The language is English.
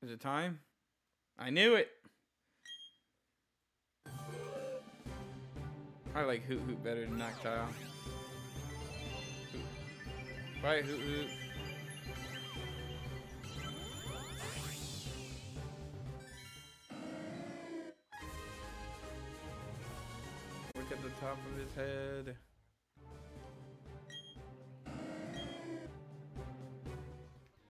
Is it time? I knew it. I like Hoot Hoot better than Noctile. Bye, Hoot Hoot. Look at the top of his head.